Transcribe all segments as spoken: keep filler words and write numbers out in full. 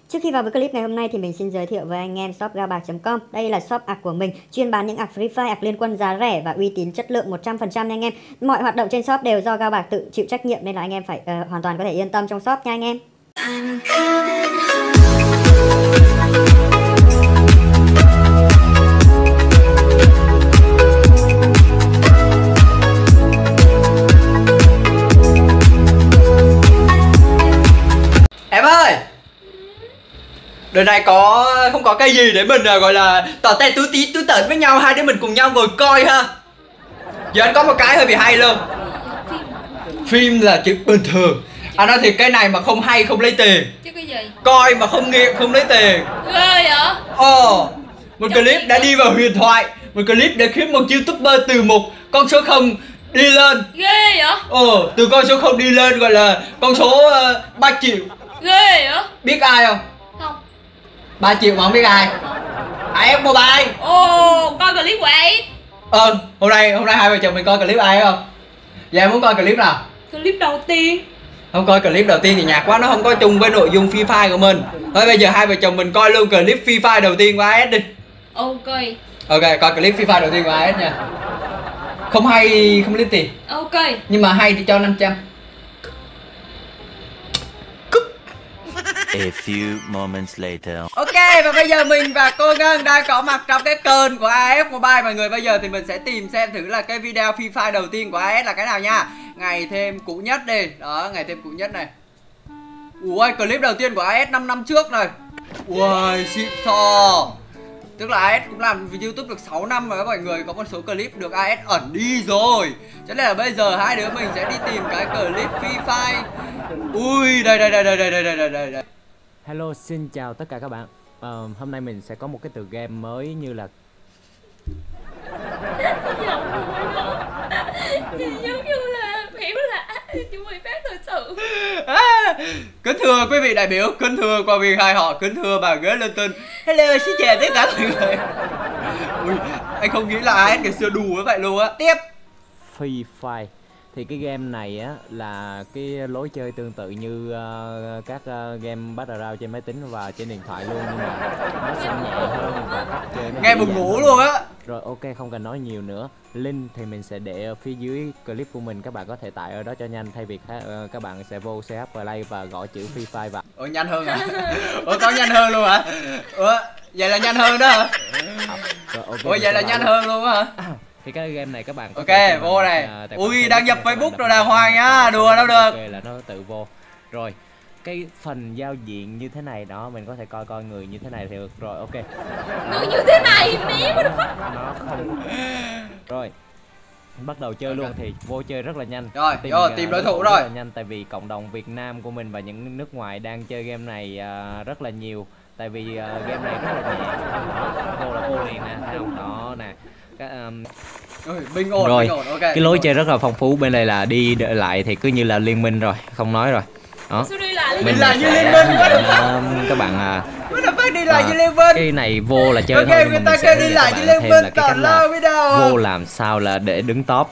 Trước khi vào với clip ngày hôm nay thì mình xin giới thiệu với anh em shop gao bạc chấm com. Đây là shop ạc của mình, chuyên bán những ạc Free Fire, ạc liên quân giá rẻ và uy tín chất lượng một trăm phần trăm nha anh em. Mọi hoạt động trên shop đều do gao bạc tự chịu trách nhiệm nên là anh em phải uh, hoàn toàn có thể yên tâm trong shop nha anh em. Em ơi, đời này có không có cái gì để mình uh, gọi là tỏ te tú tí tú tởn với nhau, hai đứa mình cùng nhau ngồi coi ha. Giờ anh có một cái hơi bị hay luôn. Phim là chuyện bình thường. Anh nói thì cái này mà không hay không lấy tiền. Chứ cái gì? Coi mà không nghiện không lấy tiền. Ghê vậy? Ồ, một clip đã đi vào huyền thoại, một clip để khiến một YouTuber từ một con số không đi lên. Ghê vậy? Ồ, từ con số không đi lên gọi là con số uh, ba triệu. Ghê vậy? Biết ai không? Không. ba triệu mà không biết ai. a ép Mobile. Ồ, coi clip của ai? Ờ, hôm nay hôm nay hai vợ chồng mình coi clip ai không? Dạ em muốn coi clip nào? Clip đầu tiên. Không coi clip đầu tiên thì nhạt quá, nó không có chung với nội dung Free Fire của mình. Thôi bây giờ hai vợ chồng mình coi luôn clip Free Fire đầu tiên của a ét đi. Ok. Ok, coi clip Free Fire đầu tiên của a ét nha. Không hay không lấy tiền. Ok. Nhưng mà hay thì cho năm trăm. A few moments later. Ok, và bây giờ mình và cô Ngân đang có mặt trong cái kênh của a ép Mobile mọi người. Bây giờ thì mình sẽ tìm xem thử là cái video Free Fire đầu tiên của a ét là cái nào nha. Ngày thêm cũ nhất đi. Đó, ngày thêm cũ nhất này. Ui, clip đầu tiên của a ét năm năm trước này. Ui, xịn sò. Tức là a ét cũng làm YouTube được sáu năm rồi mọi người. Có một số clip được a ét ẩn đi rồi. Cho nên là bây giờ hai đứa mình sẽ đi tìm cái clip Free Fire. Ui, đây đây đây đây đây đây đây đây đây. Hello, xin chào tất cả các bạn. uh, Hôm nay mình sẽ có một cái tựa game mới như là Giống như là hiểu là chúng mình phát thật sự. À, kính thưa quý vị đại biểu, kính thưa quan viên hai họ, kính thưa bà ghế lên tin. Hello, xin chào tất cả mọi người. Ui, anh không nghĩ là a ét ngày xưa đù với vậy luôn á. Tiếp. Free Fire. Thì cái game này á là cái lối chơi tương tự như uh, các uh, game Battle Royale trên máy tính và trên điện thoại luôn, nhưng mà nó sẽ nhẹ hơn và cách chơi nó nghe buồn ngủ luôn á. Rồi ok, không cần nói nhiều nữa. Link thì mình sẽ để ở phía dưới clip của mình, các bạn có thể tải ở đó cho nhanh, thay vì uh, các bạn sẽ vô xê hát Play và gõ chữ Free Fire vào. Ủa nhanh hơn hả? Ủa có nhanh hơn luôn hả? Ủa vậy là nhanh hơn đó hả? Rồi, okay, ủa vậy là nhanh hơn luôn á hả? Thì cái game này các bạn có ok vô này. Uh, ui đăng nhập Facebook rồi đàng hoàng nhá, đùa đâu được. Ok là nó tự vô. Rồi cái phần giao diện như thế này đó, mình có thể coi coi người như thế này thì được rồi. Ok, người như thế này mẹ nó không. Rồi bắt đầu chơi okay. Luôn thì vô chơi rất là nhanh. Rồi tìm, rồi, tìm đối thủ rồi. Rất là nhanh, tại vì cộng đồng Việt Nam của mình và những nước ngoài đang chơi game này uh, rất là nhiều. Tại vì uh, game này rất là nhẹ. Đó, vô là vô liền nè, thấy không? Đó nè. Cái, um... Ôi, bình ổn, rồi bình ổn. Okay, cái lối chơi rất là phong phú. Bên đây là đi đợi lại thì cứ như là liên minh rồi, không nói rồi. Đó. Mình là như liên minh quá được uh, các bạn uh, đi lại như liên minh. Cái này vô là chơi okay, thôi, người ta kêu đi lại như liên minh toàn là vô làm sao là để đứng top.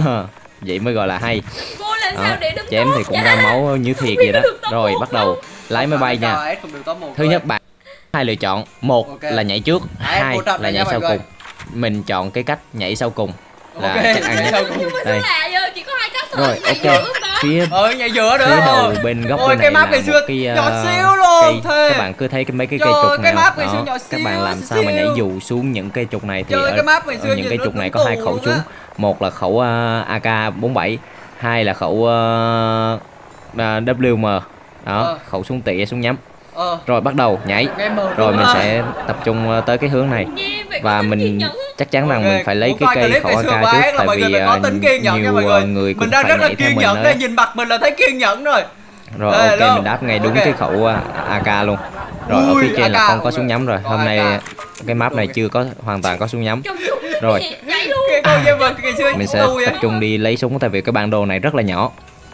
Vậy mới gọi là hay. Vô làm sao để đứng chém thì cũng ra máu như thiệt vậy đó. Rồi bắt đầu lái máy bay nha. Thứ nhất bạn hai lựa chọn, một okay. là nhảy trước, hai là nhảy sau cùng. Mình chọn cái cách nhảy sau cùng là okay. chắc ăn nhất. Đây. Chỉ có hai cách thôi. Rồi ok. Phía ừ, nhảy giữa nữa. Phía đầu bên góc ôi, bên này cái là một cái uh, nhỏ xíu luôn, cây. Các bạn cứ thấy cái mấy cái cây trục nào đó, các bạn làm sao mà nhảy dù xuống những cây trục này thì ở, ở những cây trục này có hai khẩu súng, một là khẩu uh, a ca bốn bảy, hai là khẩu uh, uh, vê em đó, ờ. khẩu súng tỉa súng nhắm. Ờ. Rồi bắt đầu nhảy. Rồi mình sẽ tập trung tới cái hướng này. Và mình chắc chắn rằng mình phải lấy cái cây khẩu a ca trước, tại vì nhiều người cũng phải nhảy theo mình nữa. Nhìn mặt mình là thấy kiên nhẫn rồi. Rồi ok, mình đáp ngay đúng cái khẩu a ca luôn. Rồi ở phía trên là không có súng nhắm rồi. Hôm nay cái map này chưa có hoàn toàn có súng nhắm. Rồi mình sẽ tập trung đi lấy súng, tại vì cái bản đồ này rất là nhỏ.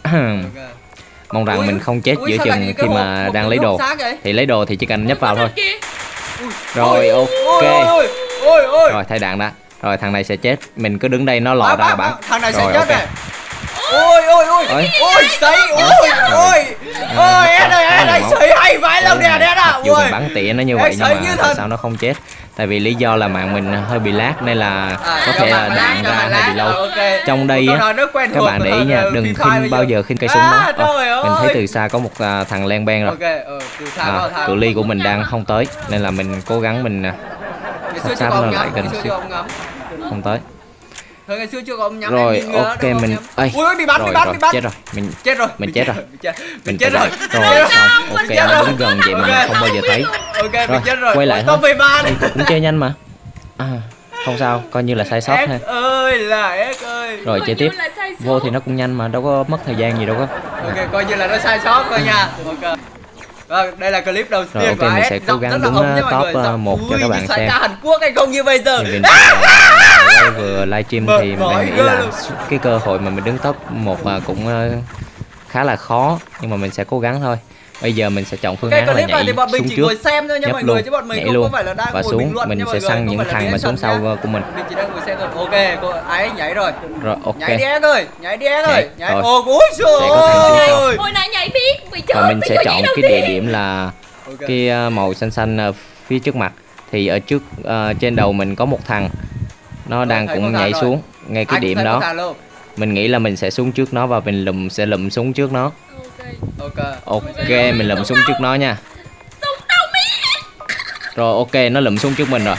Mong rằng mình không chết giữa chừng khi mà đang lấy đồ. Thì lấy đồ thì chỉ cần nhấp vào thôi. Rồi ok. Rồi thay đạn đã. Rồi thằng này sẽ chết. Mình cứ đứng đây nó lò ra bắn. Thằng này sẽ chết này. Ôi ôi ôi. Ôi sấy. Ôi ôi. Ôi em ơi em ơi sấy hay vãi lâu nè đét à. dù ơi. mình bắn tỉa nó như Ê, vậy nhưng sấy mà như tại thật. sao nó không chết? Tại vì lý do là mạng mình hơi bị lag nên là À, có do thể là mạng đạn lag, do ra mạng hơi lag. bị lâu. Ờ, ok. Trong đây Câu á, nói rất quen các thuộc bạn để ý của nha, thằng đừng Free Fire khinh bây bao giờ. giờ khinh cây súng À, đó. trời Ờ, mình thấy ơi. từ xa có một à, thằng len ben rồi. Ok, ờ, từ xa À, có thằng. cự ly của mình đang không tới nên là mình cố gắng mình à, Ngày sắp xưa chưa sát có nó ông lại ngắm, gần ngày xưa xíu. chưa có ông ngắm. Không tới. Thôi ngày xưa chưa có ông nhắm. Rồi em nhìn ngứa, ok đúng không mình nhắm? ơi. Ui ui, bị bắn, rồi bị bắn, rồi bị bắn. chết rồi. Mình Chết rồi. mình chết rồi. Mình chết, mình mình chết phải rồi. chạy. Rồi xong. Ok chết nó rồi. đứng gần vậy mà mình Ok. không bao giờ thấy. Ok, Rồi, mình chết rồi. quay lại Ôi, thôi. top mười ba đi. Cũng chơi nhanh mà. À, không sao, coi như là sai sót ha. Ếch ơi là ếch ơi. Rồi Coi chơi như tiếp. là sai sót. Vô thì nó cũng nhanh mà đâu có mất thời gian gì đâu có. Ok, coi như là nó sai sót thôi nha. Ok. Vâng, đây là clip đầu tiên Rồi, ok, của mình a ét. sẽ cố Giọng gắng rất là đứng, ống nha uh, mọi người. top, uh, Giọng- một cho ui, các như bạn soái xem. ca Hàn Quốc hay không như bây giờ. Thì mình uh, vừa livestream Mệt thì mỏi mình nghĩ ghê là luôn. cái cơ hội mà mình đứng top một uh, cũng uh, khá là khó nhưng mà mình sẽ cố gắng thôi. Bây giờ mình sẽ chọn phương Cái án là clip này nhảy thì bọn mình xuống chỉ trước, ngồi xem thôi nha nhấp mọi người, luôn, chứ bọn mình nhảy không luôn có phải là đang và ngồi bình xuống. luận Mình nha mọi sẽ người, săn không những phải là thằng mà xuống reaction sau nhá. của mình. Mình chỉ đang ngồi xem thôi. Ok, cô ấy nhảy rồi. Rồi ok. Nhảy đi em ơi, nhảy đi em ơi. Nhảy, Nhảy. rồi. Ồ, ui Sẽ có thằng xuống trời sau. ơi. Hồi nãy nhảy biết bị chết. Và mình bị sẽ vô chọn nhảy đầu cái địa tiên. điểm là Ok. cái uh, màu xanh xanh uh, phía trước mặt. Thì ở trước uh, trên đầu mình có một thằng nó đang thấy một cũng thằng nhảy rồi. xuống ngay cái Anh điểm thấy một đó. thằng luôn. Mình nghĩ là mình sẽ xuống trước nó và mình lùm sẽ lùm xuống trước nó. Ok. Ok. Ok, mình lùm xuống trước nó nha. Súng đâu mi. Rồi ok, nó lùm xuống trước mình rồi.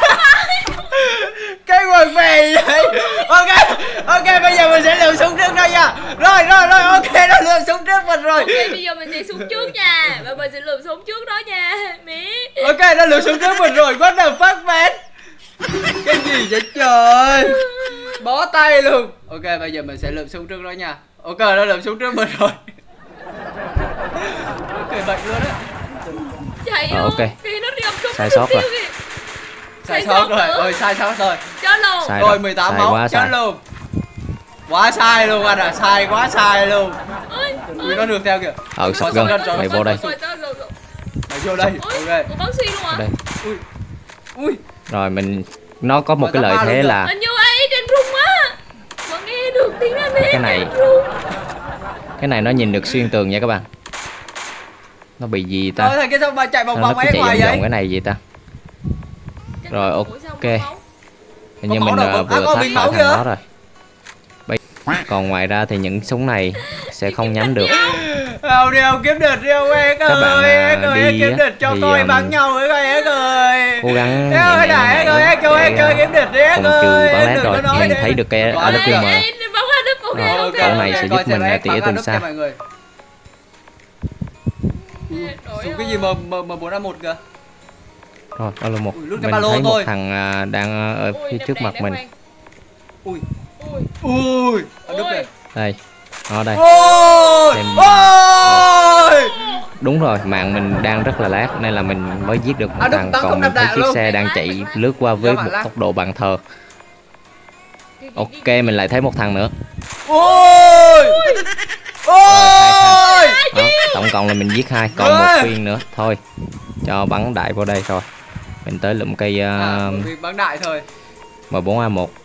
Cái quần về vậy. Ok. Ok, bây giờ mình sẽ lượm súng trước đây nha. Rồi rồi rồi, ok, nó lượm súng trước mình rồi. Ok, bây giờ mình sẽ xuống trước nha. Và mình sẽ lượm súng trước đó nha. Mí. Ok, nó lượm súng trước mình rồi. What the fuck man. Cái gì vậy trời. Bó tay luôn. Ok, bây giờ mình sẽ lượm súng trước đó nha. Ok, nó lượm súng trước mình rồi. Ok, bệnh luôn á. Chạy Ờ, luôn. ok. Kìa nó đi ập súng. Sai nó sót tiêu rồi. kìa. Sai Sai sót sót rồi. nữa. Ôi, sai sót rồi. Chết luôn. Sai Rồi rồi, mười tám sai máu, quá chết sai. luôn. Quá sai luôn anh à, sai quá sai luôn. Ôi, Ui, nó được theo kìa. Ờ, sọc Ôi, gân, sọc gân, mày vô đây. Rồi, rồi, rồi, rồi. Mày vô đây. Ôi, Ok. ủa, bắn xuyên luôn à? Đây. Ui. Ui. Rồi mình nó có một Rồi, cái tao lợi ba thế luôn là Hình như ấy trên rung á. Mà nghe được tiếng anh ấy. cái này trên rung. cái này nó nhìn được xuyên tường nha các bạn. Nó bị gì ta? Thôi thằng kia sao mà chạy vòng Nó, nó vòng cứ ấy chạy ngoài vòng vậy? vòng cái này gì ta? Chắc Rồi, là- ok. Ủa, sao không có máu? Hình như Có mình máu đâu, uh, có- à, vừa có thoát bình khỏi máu thằng kìa. đó rồi. Bây... Còn ngoài ra thì những súng này sẽ không nhắm được. Đâu đi ông kiếm đợt đi ông Ếch Các bạn, ơi, à, Ếch ơi, Ếch đi kiếm á, đợt cho thì, coi um, bắn nhau với coi Ếch ơi. Cố gắng Ếch ơi, nhẹ đã nhàng Ếch ơi, Ếch ơi, Ếch ơi, kiếm đợt đi Ếch cùng trừ ơi. bắn lát Đừng rồi. có nói Mình đi. thấy được cái Quá a vê em. Ê, ê, bắn ra đứt. Ok, Rồi, ok. cậu này sẽ coi giúp xem mình Ếch tỉa bắn ra từ đứt xa. nha mọi người. Trời Dùng cái ơi. gì M M bốn A một kìa. Rồi, đó là một. Ui, lút cái Mình ba lô thấy một thôi. thằng à, đang ở Ui, phía ném trước đạn mặt đã mình. khoan. Ui. Ui. Ui. Ở đứt Ui. kìa. Đây. Nó đây. Ôi. Xem- Ôi. Đúng rồi, mạng mình đang rất là lag nên là mình mới giết được một À, đúng, thằng. tao không Còn mình đập thấy đạn chiếc luôn. xe đang Lag, chạy lag. lướt qua với Do một bạn lag. tốc độ bằng thờ. Kìa, kìa, Ok, kìa. mình lại thấy một thằng nữa. Ôi. Ôi. Đó, tổng cộng là mình giết hai, còn Ghê. một viên nữa. Thôi, cho bắn đại vào đây rồi. Mình tới lụm cây À, uh, vì bắn đại thôi. M bốn A một.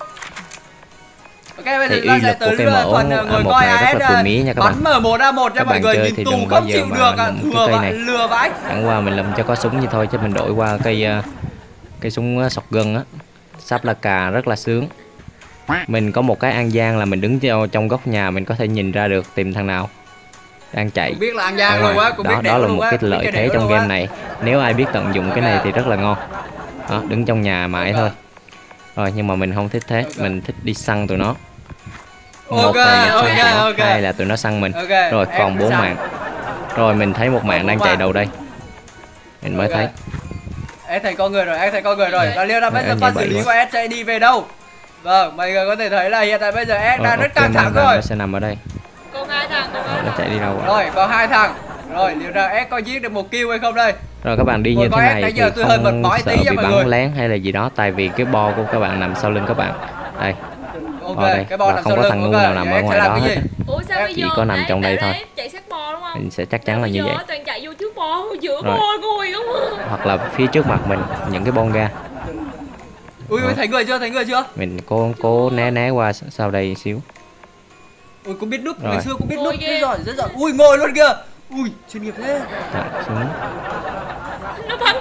Ok, bây giờ Thì chúng ta uy sẽ lực của tới cây phần M bốn ngồi A một coi này rất là a ét phù mí nha các bạn. bắn M một A một nha Các mọi bạn người, chơi nhìn thì tù đừng bao không giờ chịu mà được à, lụm cái thừa cây vãi, này. lừa vãi. Chẳng qua mình lụm cho có súng như thôi chứ mình đổi qua cây uh, cây súng uh, shotgun á. Sắp là cà rất là sướng. Mình có một cái an gian là mình đứng cho trong góc nhà mình có thể nhìn ra được tìm thằng nào đang chạy. Cũng biết là An ở Giang luôn ngoài. á, cũng đó, biết đó đẻo là luôn một á, cái cũng biết lợi cái thế đẻo trong luôn game á. này. Nếu ai biết tận dụng cái này thì rất là ngon. Đó, đứng trong nhà mãi Ok. thôi. Rồi nhưng mà mình không thích thế, Ok. mình thích đi săn tụi nó. Ok, Một là mình ok, săn tụi nó, ok. hai là tụi nó săn mình. Ok, Rồi em còn bốn săn. mạng. Rồi mình thấy một mạng bốn đang chạy mạng. đầu đây. Mình mới Ok. thấy. Em thành con người rồi, em thành con người rồi. Đây. Và liệu là bây Đây, giờ em pha như xử vậy lý luôn. của em sẽ đi về đâu? Vâng, mọi người có thể thấy là hiện tại bây giờ em Rồi, đang rất ok, căng thẳng mang vào rồi. nó sẽ nằm ở đây. Còn hai thằng, còn hai Rồi, nó thằng. chạy đi đâu rồi? Rồi, còn hai thằng. Rồi, liệu rằng em có giết được một kill hay không đây? Rồi các bạn đi Ôi, như có thế em này nãy thì giờ tôi hơi mệt không mỏi sợ tí nha bị mọi bắn người. lén hay là gì đó. Tại vì cái bo của các bạn nằm sau lưng các bạn. Đây, Ok, bo đây. cái bo Và nằm không sau có lưng. thằng ngu Ok, nào nằm vậy ở em sẽ ngoài làm đó cái hết gì? á. Ủa sao bây Chỉ giờ có nằm Đấy, trong đây tại thôi. đấy chạy sát bò đúng không? Mình sẽ chắc Sao chắn là bây như giờ vậy. toàn chạy vô trước bò giữa Rồi. bò cùi không à? Hoặc là phía trước mặt mình những cái bong ga. Ui, ui, Đó. thấy người chưa, thấy người chưa? Mình cố cố né né qua sau đây xíu. Ui, cũng biết núp, Rồi. ngày xưa cũng biết Ngồi núp, ghê. rất giỏi, rất giỏi. Ui, ngồi luôn kìa. Ui, chuyên nghiệp thế. Đặt xuống.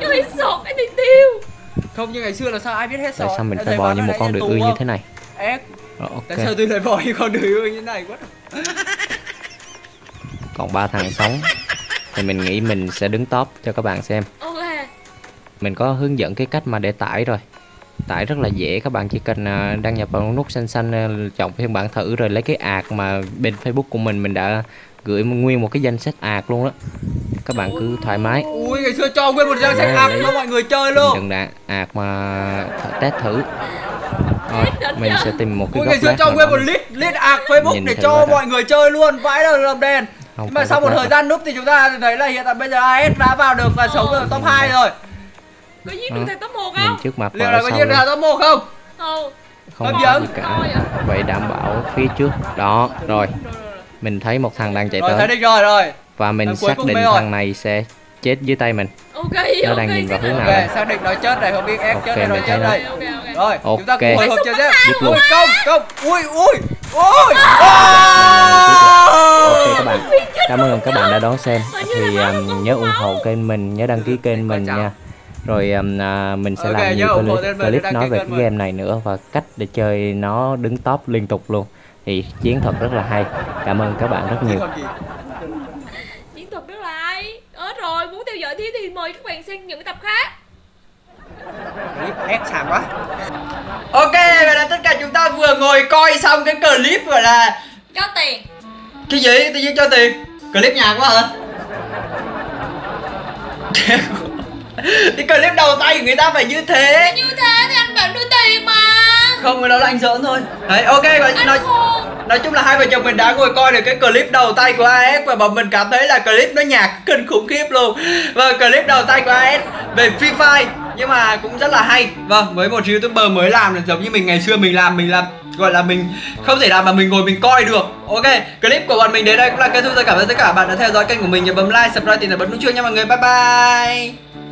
có headshot cái này tiêu. Không, như ngày xưa là sao ai biết headshot. Tại sao mình Em phải thấy bò bắn như ở một đây con đười tù ươi như không? thế này? Ép. Rồi, ok. Tại sao tôi lại bò như con đười ươi như thế này quá? Còn ba thằng sống thì mình nghĩ mình sẽ đứng top cho các bạn xem. Ok. Mình có hướng dẫn cái cách mà để tải rồi. Tải rất là dễ, các bạn chỉ cần à, đăng nhập vào nút xanh xanh, à, chọn phiên bản thử rồi lấy cái ạc mà bên Facebook của mình mình đã gửi nguyên một cái danh sách ạc luôn đó. Các bạn cứ thoải mái. Ui, ngày xưa cho nguyên một danh sách Đấy, ạc lấy- cho mọi người chơi Mình luôn. đừng đạn ạc mà th- test thử. Rồi, mình sẽ tìm một cái Ui, góc ngày xưa lát cho nào nguyên đó. một list list ạc Facebook Nhìn để thử cho coi đã. mọi người chơi luôn, vãi đầu làm đèn. Không Nhưng mà phải sau góc một lát thời đâu. gian núp thì chúng ta thấy là hiện tại bây giờ a ét đã vào được và sống ở top hai rồi. Có giết Đó. được thằng top một Nhìn không? trước mặt và Liệu ở là có sau giết luôn. ra top một không? Không. Không Hấp có dẫn. gì cả. Thôi à. Vậy đảm bảo phía trước đó. Rồi, mình thấy một thằng đang chạy Rồi thấy tới định rồi rồi. và mình Thằng cuối xác cùng định đây rồi. thằng này sẽ chết dưới tay mình. Ok, Nó ok. đang nhìn vào xác hướng định. nào đây? Ok, xác định nó chết này, không biết ép Ok, chết này, mình nó thấy chết nó. đây. Ok, ok. Rồi, Ok. chúng ta cùng hồi hộp chơi tiếp. Giết luôn. Ui, công, công. Ui, ui, ui. Ok các bạn, cảm ơn các bạn đã đón xem. Thì um, nhớ ủng hộ kênh mình, nhớ đăng ký kênh mình nha. Rồi um, à, mình sẽ Ok, làm nhớ nhiều ủng hộ clip, kênh mình, clip đăng ký nói về kênh cái mình. game này nữa và cách để chơi nó đứng top liên tục luôn. Thì chiến thuật rất là hay. Cảm ơn các bạn rất nhiều. Chiến thuật rất là hay. Ớ rồi, muốn theo dõi tiếp thì mời các bạn sang những tập khác. Clip ép sàng quá. Ok, vậy là tất cả chúng ta vừa ngồi coi xong cái clip gọi là Cho tiền. cái gì? Tự nhiên cho tiền. Clip nhạc quá hả? Cái clip đầu tay của người ta phải như thế. Như thế thì anh vẫn đưa tiền mà. Không, cái đó là anh giỡn thôi. Đấy, ok, và Anh nói, khôn. nói chung là hai vợ chồng mình đã ngồi coi được cái clip đầu tay của a ét và bọn mình cảm thấy là clip nó nhạc kinh khủng khiếp luôn. Và clip đầu tay của a ét về Free Fire nhưng mà cũng rất là hay. Vâng, với một youtuber mới làm là giống như mình ngày xưa mình làm, mình làm gọi là mình không thể nào mà mình ngồi mình coi được. Ok, clip của bọn mình đến đây cũng là kết thúc rồi. Cảm ơn tất cả các bạn đã theo dõi kênh của mình, nhớ bấm like, subscribe thì là bấm nút chuông nha mọi người. Bye bye.